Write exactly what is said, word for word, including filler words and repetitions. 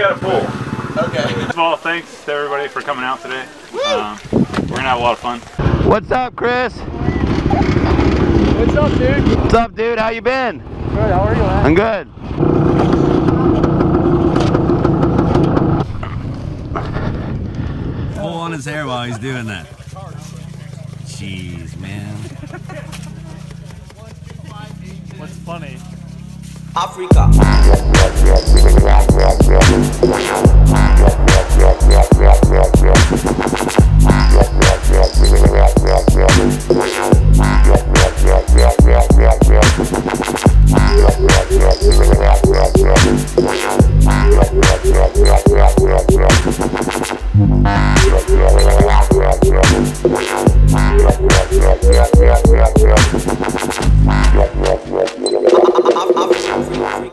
got a pool. Okay. First of all, thanks to everybody for coming out today. Um, we're gonna have a lot of fun. What's up, Chris? What's up, dude? What's up, dude? How you been? Good, how are you, man? I'm good. Pull on his hair while he's doing that. Jeez, man. What's funny? Africa.